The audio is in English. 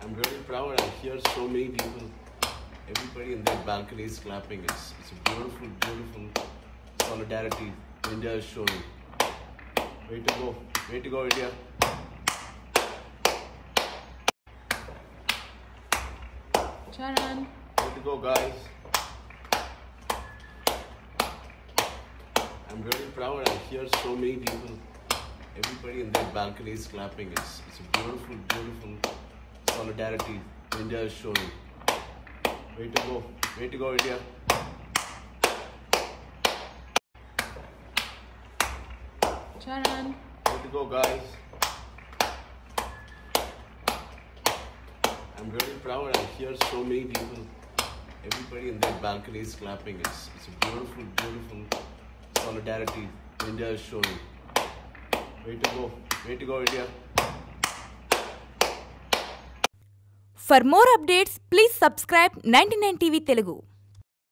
I'm really proud. I hear so many people, everybody in their balconies clapping. It's a beautiful, beautiful solidarity India is showing. Way to go, India. Charan. Way to go, guys. I'm really proud. I hear so many people, everybody in their balconies clapping. It's a beautiful, beautiful solidarity India is showing. Way to go, India. Charan. Way to go, guys. I'm really proud. I hear so many people, everybody in their balconies clapping. It's a beautiful, beautiful solidarity India is showing. Way to go, India. For more updates, please subscribe 99 TV Telugu.